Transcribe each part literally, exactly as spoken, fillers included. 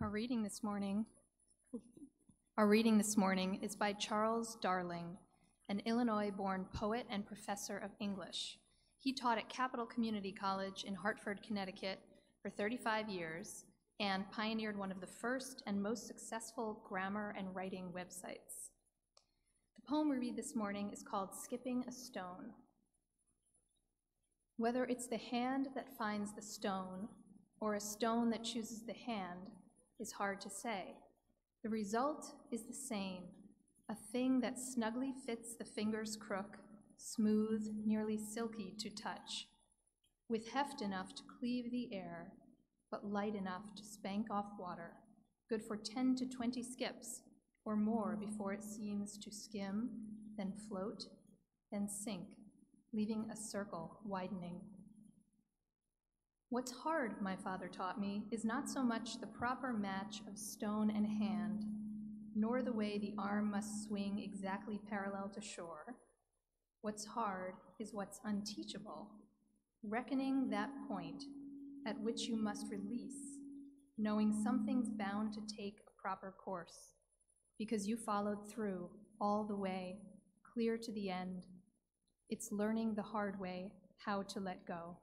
Our reading this morning, our reading this morning is by Charles Darling, an Illinois-born poet and professor of English. He taught at Capital Community College in Hartford, Connecticut for thirty-five years and pioneered one of the first and most successful grammar and writing websites. The poem we read this morning is called Skipping a Stone. Whether it's the hand that finds the stone or a stone that chooses the hand is hard to say. The result is the same, a thing that snugly fits the finger's crook, smooth, nearly silky to touch, with heft enough to cleave the air, but light enough to spank off water, good for ten to twenty skips or more before it seems to skim, then float, then sink, leaving a circle widening. What's hard, my father taught me, is not so much the proper match of stone and hand, nor the way the arm must swing exactly parallel to shore. What's hard is what's unteachable, reckoning that point at which you must release, knowing something's bound to take a proper course, because you followed through all the way, clear to the end. It's learning the hard way how to let go.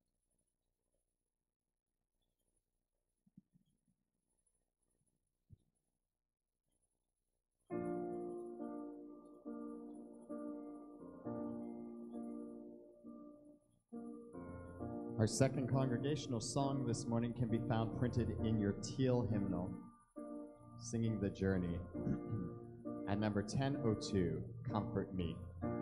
Our second congregational song this morning can be found printed in your teal hymnal, Singing the Journey, at number ten oh two, Comfort Me.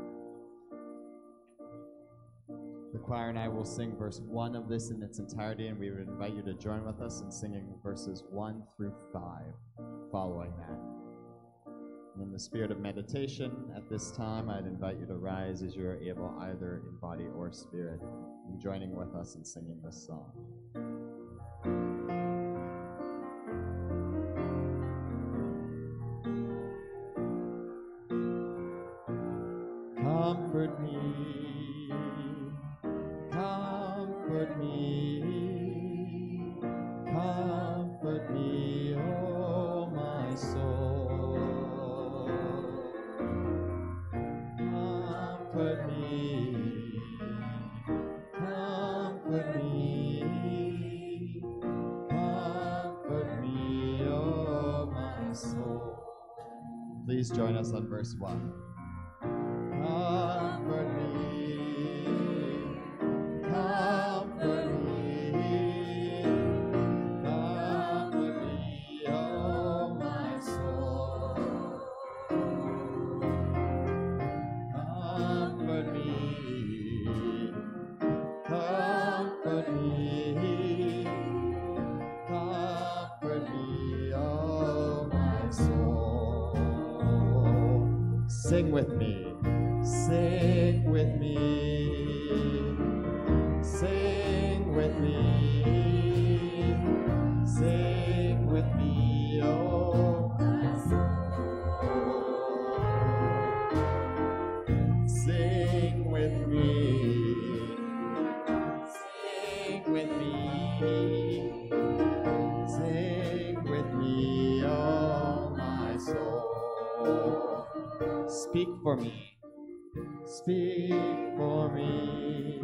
The choir and I will sing verse one of this in its entirety, and we would invite you to join with us in singing verses one through five following that. And in the spirit of meditation at this time, I'd invite you to rise as you are able, either in body or spirit, in joining with us in singing this song. Comfort me, comfort me, comfort me, oh my soul. Comfort me, comfort me, comfort me, oh my soul. Please join us on verse one. Comfort me, comfort me, comfort me, oh my soul. Comfort me, comfort me, comfort me, oh my soul. Sing with me. Sing with me, sing with me, sing with me, oh my soul. Sing with me, sing with me, sing with me, oh my soul. Speak for me. Speak for me,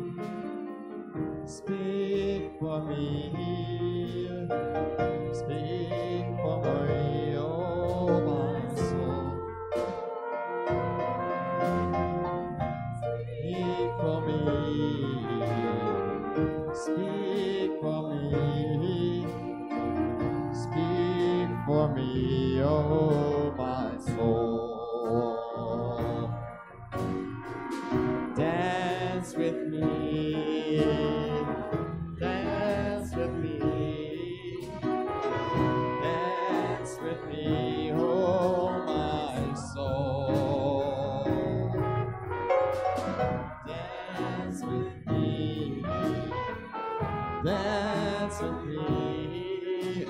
speak for me, speak for me, oh my soul. Speak for me, speak for me, speak for me, oh my soul. Dance with me, dance with me, dance with me, oh my soul. Dance with me, dance with me,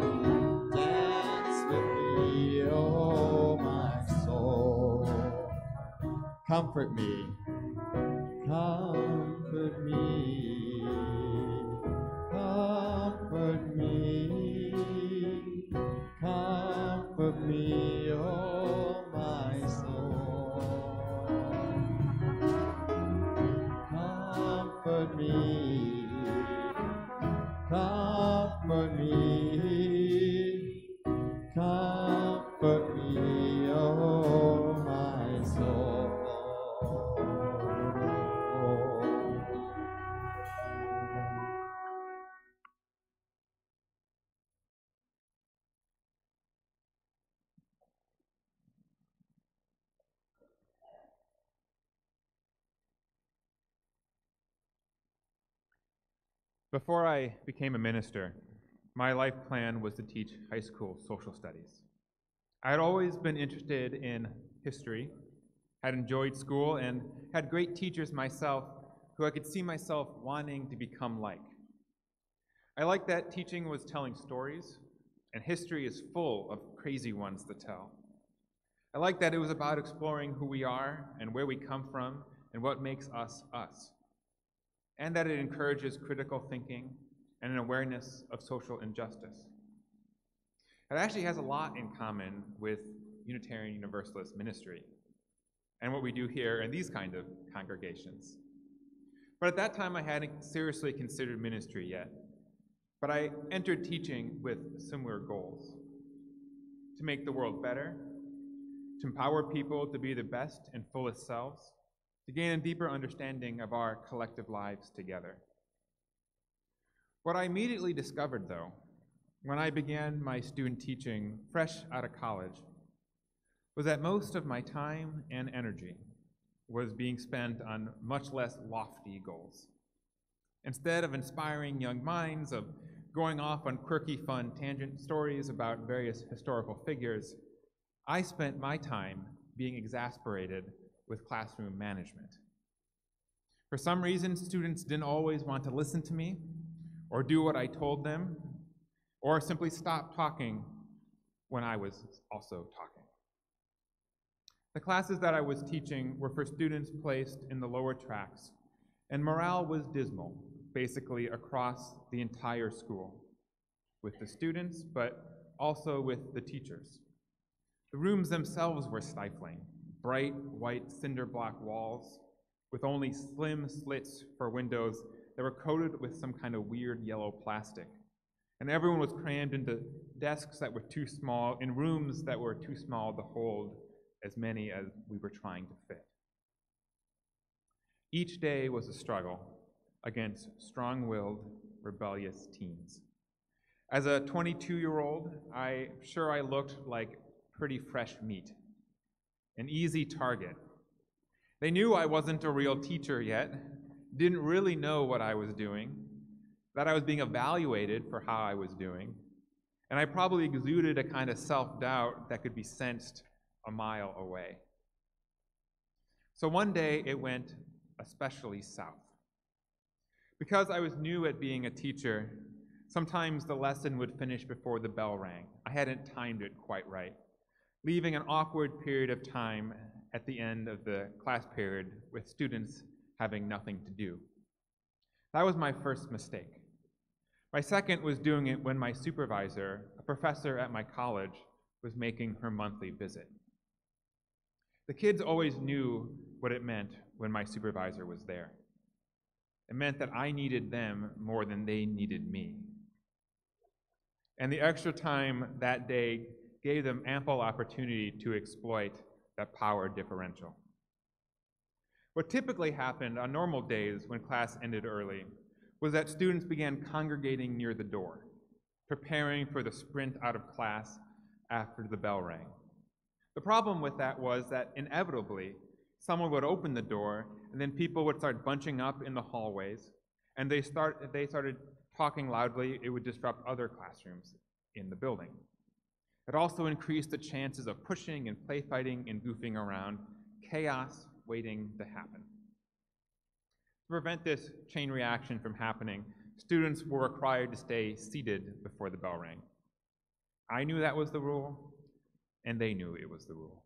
dance with me, oh my soul. Comfort me. Comfort me, comfort me, Comfort me, oh my soul. Comfort me, comfort me, comfort me, oh my soul. Before I became a minister, my life plan was to teach high school social studies. I had always been interested in history, had enjoyed school, and had great teachers myself who I could see myself wanting to become like. I liked that teaching was telling stories, and history is full of crazy ones to tell. I liked that it was about exploring who we are and where we come from and what makes us us, and that it encourages critical thinking and an awareness of social injustice. It actually has a lot in common with Unitarian Universalist ministry and what we do here in these kind of congregations. But at that time, I hadn't seriously considered ministry yet, but I entered teaching with similar goals: to make the world better, to empower people to be the best and fullest selves, to gain a deeper understanding of our collective lives together. What I immediately discovered, though, when I began my student teaching fresh out of college, was that most of my time and energy was being spent on much less lofty goals. Instead of inspiring young minds, of going off on quirky, fun tangent stories about various historical figures, I spent my time being exasperated with classroom management. For some reason, students didn't always want to listen to me or do what I told them, or simply stop talking when I was also talking. The classes that I was teaching were for students placed in the lower tracks, and morale was dismal, basically across the entire school, with the students, but also with the teachers. The rooms themselves were stifling: bright white cinder block walls with only slim slits for windows that were coated with some kind of weird yellow plastic. And everyone was crammed into desks that were too small, in rooms that were too small to hold as many as we were trying to fit. Each day was a struggle against strong-willed, rebellious teens. As a twenty-two-year-old, I'm sure I looked like pretty fresh meat, an easy target. They knew I wasn't a real teacher yet, didn't really know what I was doing, that I was being evaluated for how I was doing, and I probably exuded a kind of self-doubt that could be sensed a mile away. So one day it went especially south. Because I was new at being a teacher, sometimes the lesson would finish before the bell rang. I hadn't timed it quite right, leaving an awkward period of time at the end of the class period with students having nothing to do. That was my first mistake. My second was doing it when my supervisor, a professor at my college, was making her monthly visit. The kids always knew what it meant when my supervisor was there. It meant that I needed them more than they needed me. And the extra time that day gave them ample opportunity to exploit that power differential. What typically happened on normal days when class ended early was that students began congregating near the door, preparing for the sprint out of class after the bell rang. The problem with that was that inevitably, someone would open the door, and then people would start bunching up in the hallways, and they start if they started talking loudly, it would disrupt other classrooms in the building. It also increased the chances of pushing and play fighting and goofing around, chaos waiting to happen. To prevent this chain reaction from happening, students were required to stay seated before the bell rang. I knew that was the rule, and they knew it was the rule.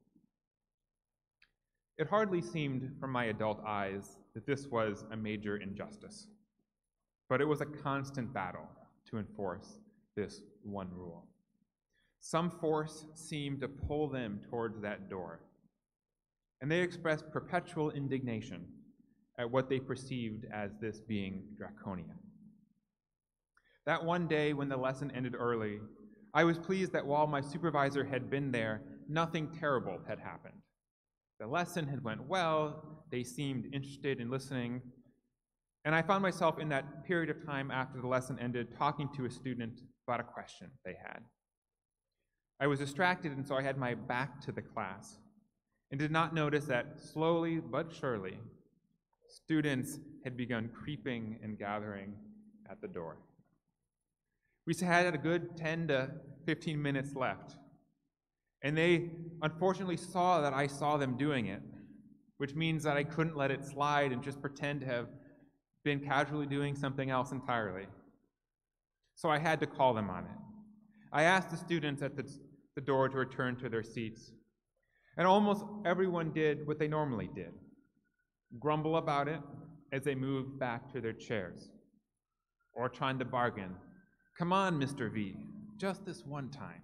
It hardly seemed from my adult eyes that this was a major injustice, but it was a constant battle to enforce this one rule. Some force seemed to pull them towards that door, and they expressed perpetual indignation at what they perceived as this being draconian. That one day when the lesson ended early, I was pleased that while my supervisor had been there, nothing terrible had happened. The lesson had went well, they seemed interested in listening, and I found myself in that period of time after the lesson ended talking to a student about a question they had. I was distracted, and so I had my back to the class and did not notice that slowly but surely, students had begun creeping and gathering at the door. We had a good ten to fifteen minutes left, and they unfortunately saw that I saw them doing it, which means that I couldn't let it slide and just pretend to have been casually doing something else entirely. So I had to call them on it. I asked the students at the, the door to return to their seats, and almost everyone did what they normally did, grumble about it as they moved back to their chairs, or trying to bargain. Come on, Mister V, just this one time.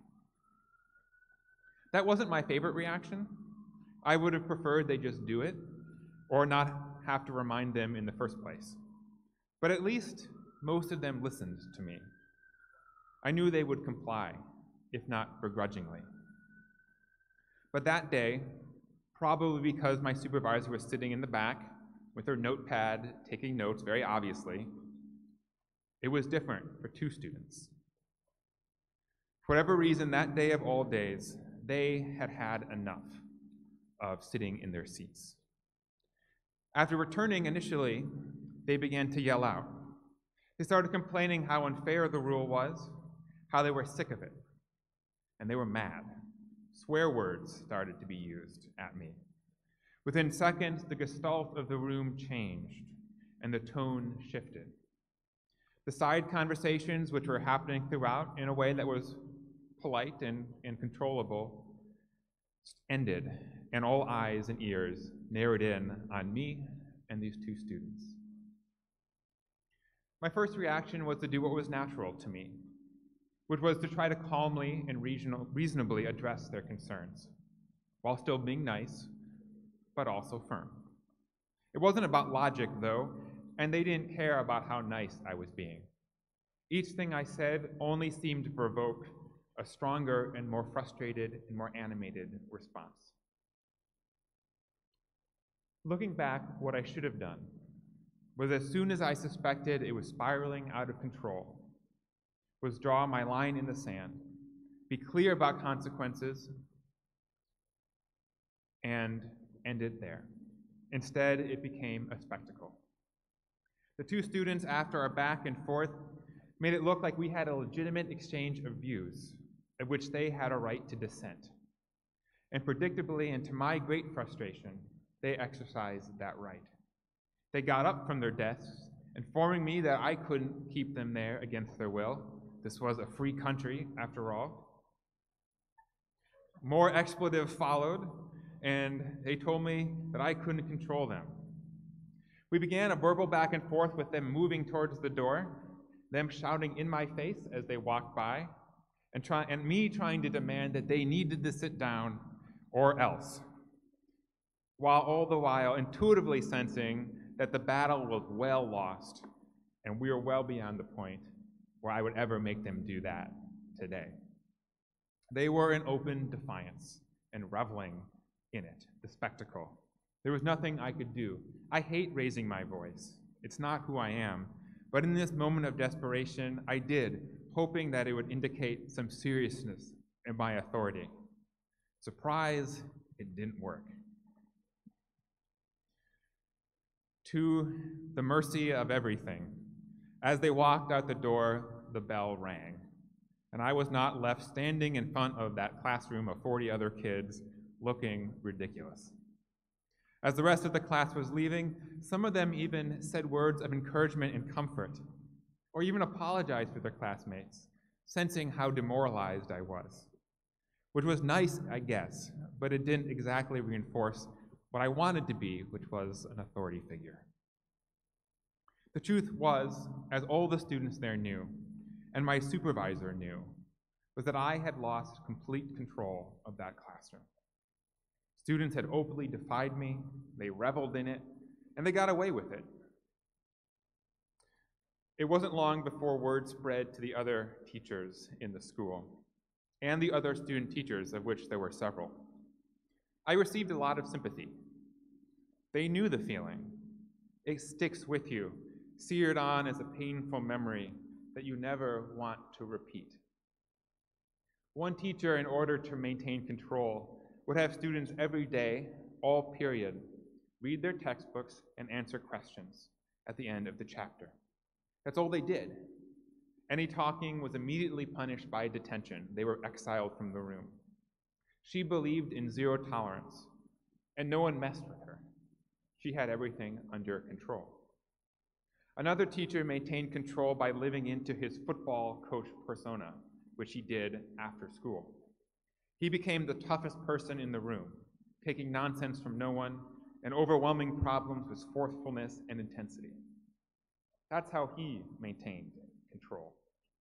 That wasn't my favorite reaction. I would have preferred they just do it, or not have to remind them in the first place. But at least most of them listened to me. I knew they would comply, if not begrudgingly. But that day, probably because my supervisor was sitting in the back with her notepad, taking notes very obviously, it was different for two students. For whatever reason, that day of all days, they had had enough of sitting in their seats. After returning initially, they began to yell out. They started complaining how unfair the rule was, how they were sick of it, and they were mad. Swear words started to be used at me. Within seconds, the gestalt of the room changed, and the tone shifted. The side conversations, which were happening throughout in a way that was polite and, and controllable, ended, and all eyes and ears narrowed in on me and these two students. My first reaction was to do what was natural to me, which was to try to calmly and reasonably address their concerns, while still being nice, but also firm. It wasn't about logic, though, and they didn't care about how nice I was being. Each thing I said only seemed to provoke a stronger and more frustrated and more animated response. Looking back, what I should have done was, as soon as I suspected it was spiraling out of control, was draw my line in the sand, be clear about consequences, and end it there. Instead, it became a spectacle. The two students, after our back and forth, made it look like we had a legitimate exchange of views, at which they had a right to dissent. And predictably, and to my great frustration, they exercised that right. They got up from their desks, informing me that I couldn't keep them there against their will. This was a free country, after all. More expletives followed, and they told me that I couldn't control them. We began a verbal back and forth with them moving towards the door, them shouting in my face as they walked by, and, try, and me trying to demand that they needed to sit down or else, while all the while intuitively sensing that the battle was well lost, and we were well beyond the point where I would ever make them do that today. They were in open defiance and reveling in it, the spectacle. There was nothing I could do. I hate raising my voice. It's not who I am. But in this moment of desperation, I did, hoping that it would indicate some seriousness in my authority. Surprise, it didn't work. To the mercy of everything, as they walked out the door, the bell rang, and I was not left standing in front of that classroom of forty other kids looking ridiculous. As the rest of the class was leaving, some of them even said words of encouragement and comfort, or even apologized to their classmates, sensing how demoralized I was, which was nice, I guess, but it didn't exactly reinforce what I wanted to be, which was an authority figure. The truth was, as all the students there knew, and my supervisor knew, was that I had lost complete control of that classroom. Students had openly defied me, they reveled in it, and they got away with it. It wasn't long before word spread to the other teachers in the school, and the other student teachers, of which there were several. I received a lot of sympathy. They knew the feeling. It sticks with you, seared on as a painful memory that you never want to repeat. One teacher, in order to maintain control, would have students every day, all period, read their textbooks and answer questions at the end of the chapter. That's all they did. Any talking was immediately punished by detention. They were exiled from the room. She believed in zero tolerance, and no one messed with her. She had everything under control. Another teacher maintained control by living into his football coach persona, which he did after school. He became the toughest person in the room, taking nonsense from no one and overwhelming problems with forcefulness and intensity. That's how he maintained control.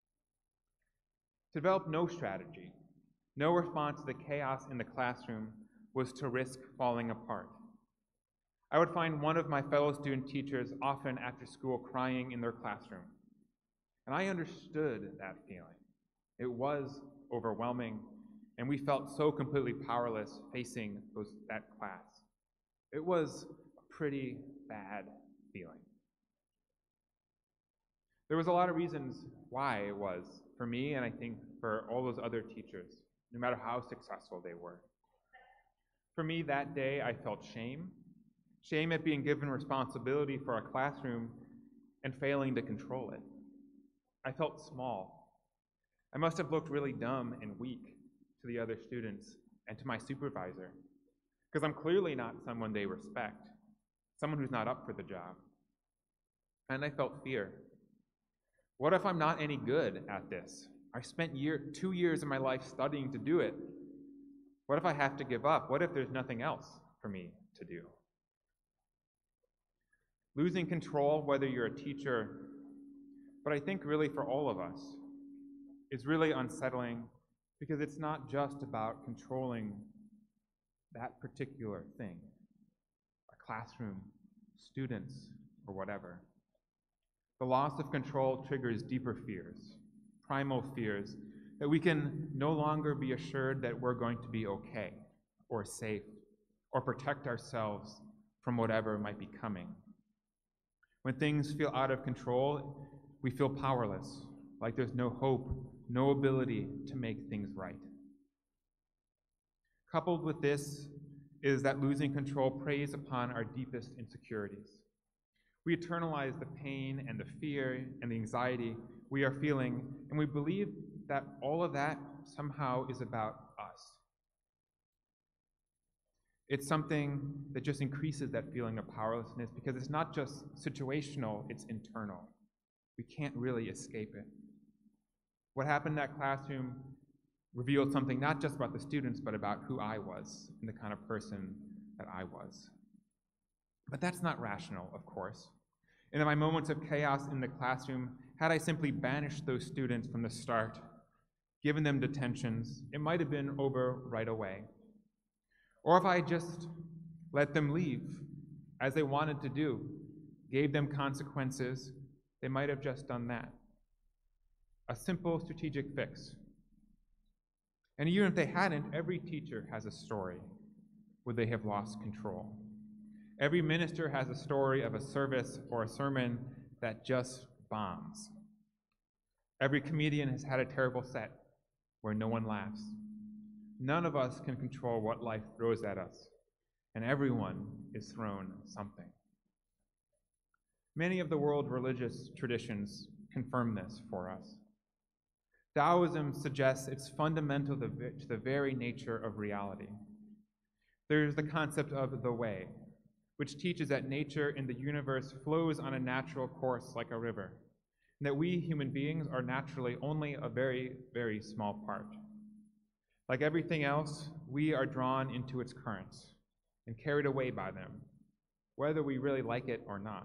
To develop no strategy, no response to the chaos in the classroom was to risk falling apart. I would find one of my fellow student teachers often after school crying in their classroom. And I understood that feeling. It was overwhelming, and we felt so completely powerless facing those, that class. It was a pretty bad feeling. There was a lot of reasons why it was for me, and I think for all those other teachers, no matter how successful they were. For me, that day, I felt shame. Shame at being given responsibility for a classroom and failing to control it. I felt small. I must have looked really dumb and weak to the other students and to my supervisor, because I'm clearly not someone they respect, someone who's not up for the job. And I felt fear. What if I'm not any good at this? I spent year, two years of my life studying to do it. What if I have to give up? What if there's nothing else for me to do? Losing control, whether you're a teacher, but I think really for all of us, is really unsettling because it's not just about controlling that particular thing, a classroom, students, or whatever. The loss of control triggers deeper fears, primal fears, that we can no longer be assured that we're going to be okay, or safe, or protect ourselves from whatever might be coming. When things feel out of control, we feel powerless, like there's no hope, no ability to make things right. Coupled with this is that losing control preys upon our deepest insecurities. We internalize the pain and the fear and the anxiety we are feeling, and we believe that all of that somehow is about us. It's something that just increases that feeling of powerlessness because it's not just situational, it's internal. We can't really escape it. What happened in that classroom revealed something not just about the students, but about who I was and the kind of person that I was. But that's not rational, of course. And in my moments of chaos in the classroom, had I simply banished those students from the start, given them detentions, it might have been over right away. Or if I just let them leave, as they wanted to do, gave them consequences, they might have just done that. A simple strategic fix. And even if they hadn't, every teacher has a story where they have lost control. Every minister has a story of a service or a sermon that just bombs. Every comedian has had a terrible set where no one laughs. None of us can control what life throws at us, and everyone is thrown something. Many of the world's religious traditions confirm this for us. Taoism suggests it's fundamental to the very nature of reality. There's the concept of the way, which teaches that nature in the universe flows on a natural course like a river, and that we human beings are naturally only a very, very small part. Like everything else, we are drawn into its currents and carried away by them, whether we really like it or not.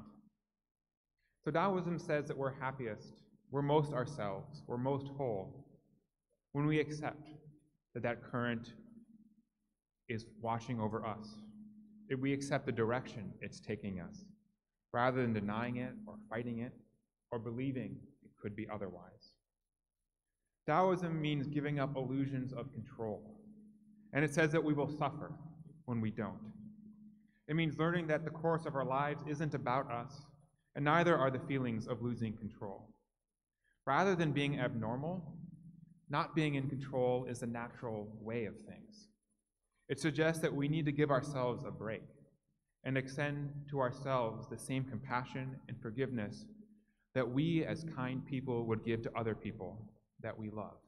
So Taoism says that we're happiest, we're most ourselves, we're most whole when we accept that that current is washing over us, if we accept the direction it's taking us, rather than denying it or fighting it or believing it could be otherwise. Taoism means giving up illusions of control, and it says that we will suffer when we don't. It means learning that the course of our lives isn't about us, and neither are the feelings of losing control. Rather than being abnormal, not being in control is the natural way of things. It suggests that we need to give ourselves a break and extend to ourselves the same compassion and forgiveness that we as kind people would give to other people that we love.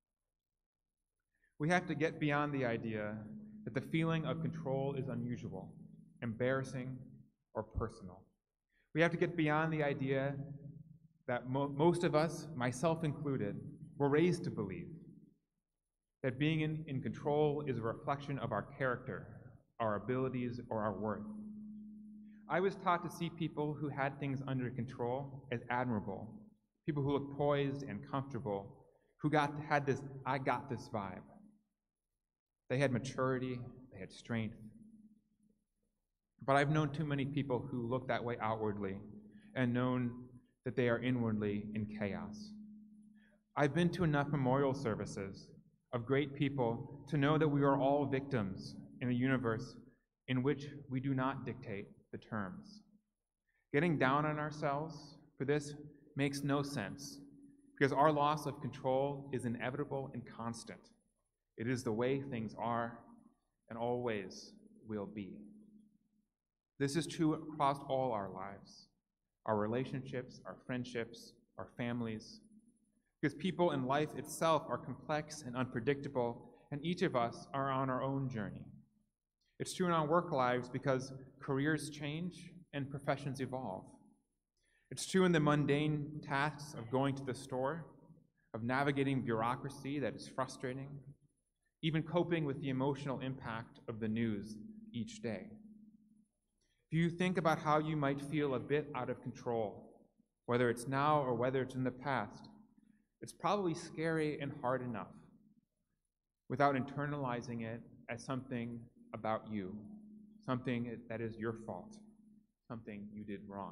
We have to get beyond the idea that the feeling of control is unusual, embarrassing, or personal. We have to get beyond the idea that mo- most of us, myself included, were raised to believe that being in, in control is a reflection of our character, our abilities, or our worth. I was taught to see people who had things under control as admirable, people who looked poised and comfortable, who got had this "I got this" vibe. They had maturity, they had strength. But I've known too many people who look that way outwardly and known that they are inwardly in chaos. I've been to enough memorial services of great people to know that we are all victims in a universe in which we do not dictate the terms. Getting down on ourselves for this makes no sense, because our loss of control is inevitable and constant. It is the way things are and always will be. This is true across all our lives, our relationships, our friendships, our families, because people in life itself are complex and unpredictable, and each of us are on our own journey. It's true in our work lives because careers change and professions evolve. It's true in the mundane tasks of going to the store, of navigating bureaucracy that is frustrating, even coping with the emotional impact of the news each day. If you think about how you might feel a bit out of control, whether it's now or whether it's in the past, it's probably scary and hard enough without internalizing it as something about you, something that is your fault, something you did wrong.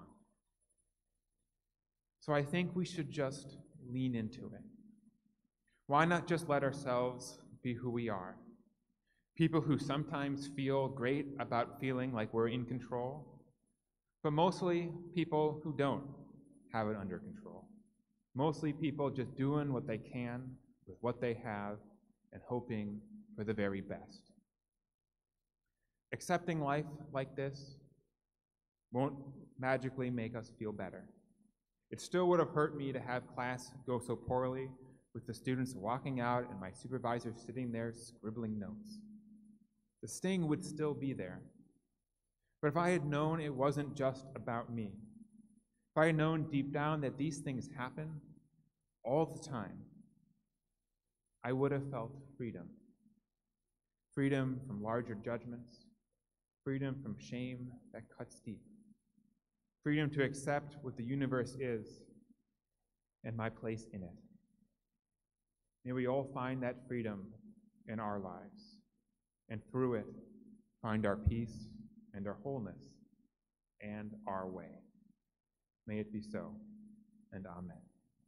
So I think we should just lean into it. Why not just let ourselves be who we are? People who sometimes feel great about feeling like we're in control, but mostly people who don't have it under control. Mostly people just doing what they can with what they have and hoping for the very best. Accepting life like this won't magically make us feel better. It still would have hurt me to have class go so poorly with the students walking out and my supervisor sitting there scribbling notes. The sting would still be there. But if I had known it wasn't just about me, if I had known deep down that these things happen all the time, I would have felt freedom. Freedom from larger judgments, freedom from shame that cuts deep, freedom to accept what the universe is and my place in it. May we all find that freedom in our lives, and through it, find our peace and our wholeness and our way. May it be so, and amen.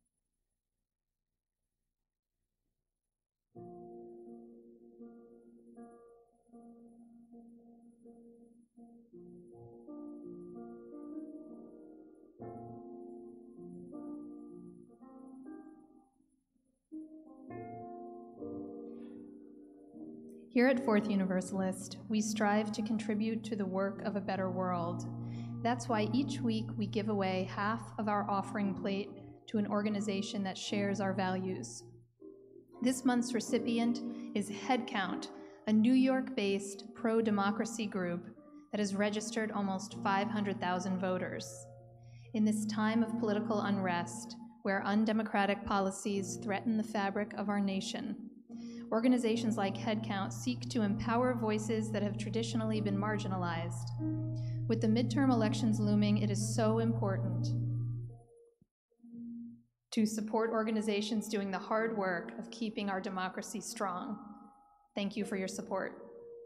Here at Fourth Universalist, we strive to contribute to the work of a better world. That's why each week we give away half of our offering plate to an organization that shares our values. This month's recipient is Headcount, a New York-based pro-democracy group that has registered almost five hundred thousand voters. In this time of political unrest, where undemocratic policies threaten the fabric of our nation, organizations like Headcount seek to empower voices that have traditionally been marginalized. With the midterm elections looming, it is so important to support organizations doing the hard work of keeping our democracy strong. Thank you for your support.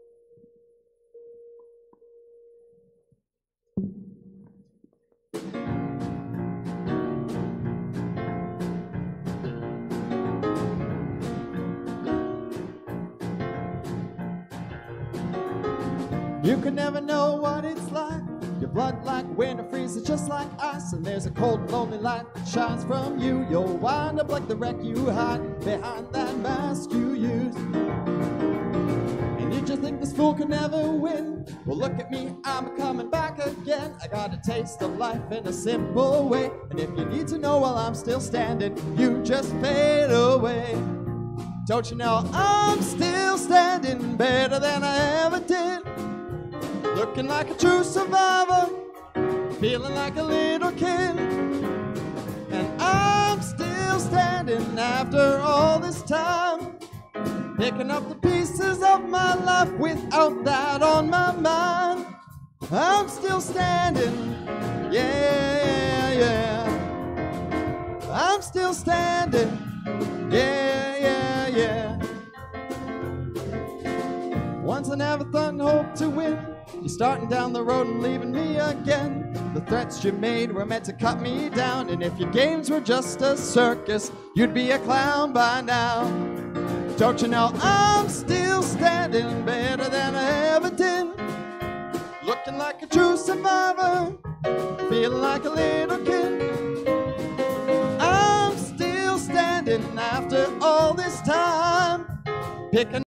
You could never know what it's like. Your blood like winter freezes just like ice. And there's a cold and lonely light that shines from you. You'll wind up like the wreck you hide behind that mask you use. And you just think this fool can never win. Well, look at me, I'm coming back again. I got a taste of life in a simple way. And if you need to know while I'm still standing, you just fade away. Don't you know I'm still standing better than I ever did? Looking like a true survivor, feeling like a little kid. And I'm still standing after all this time, picking up the pieces of my life without that on my mind. I'm still standing, yeah, yeah. I'm still standing, yeah, yeah, yeah. Once I never thought and hoped to win. You're starting down the road and leaving me again. The threats you made were meant to cut me down. And if your games were just a circus, you'd be a clown by now. Don't you know I'm still standing better than I ever did? Looking like a true survivor, feeling like a little kid. I'm still standing after all this time, picking